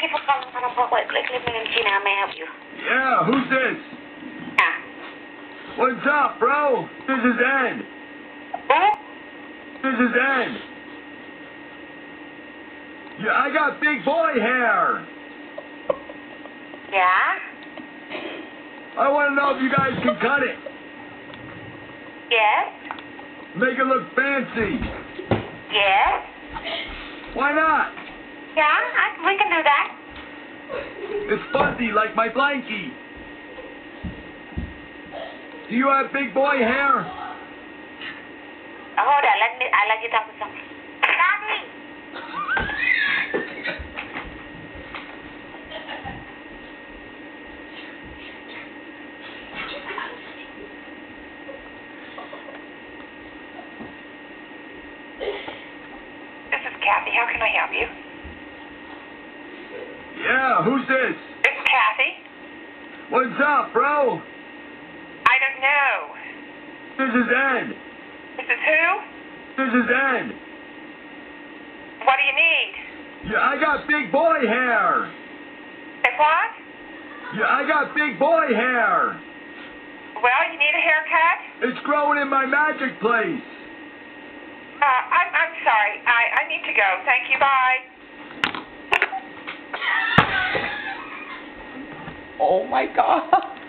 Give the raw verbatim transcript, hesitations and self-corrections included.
you for calling Parang Quick Clip in China. May I help you? Yeah, who's this? Yeah. What's up, bro? This is Ed. Who? This is Ed. Yeah, I got big boy hair. Yeah? I want to know if you guys can cut it. Yes? Make it look fancy. Yes? Why not? Yeah, I, we can do that. It's fuzzy like my blankie. Do you have big boy hair? Oh, hold on, let me, I let you talk to someone. Daddy! This is Kathy. How can I help you? Yeah, who's this? This is Kathy. What's up, bro? I don't know. This is Ed. This is who? This is Ed. What do you need? Yeah, I got big boy hair. Say what? Yeah, I got big boy hair. Well, you need a haircut? It's growing in my magic place. Uh, I'm, I'm sorry. I, I need to go. Thank you. Bye. Oh my God.